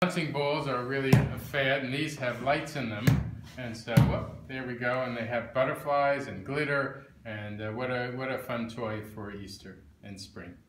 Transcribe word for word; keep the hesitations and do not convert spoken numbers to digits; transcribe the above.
Bouncing balls are really a fad, and these have lights in them. And so, whoop, there we go. And they have butterflies and glitter, and uh, what a what a fun toy for Easter and spring.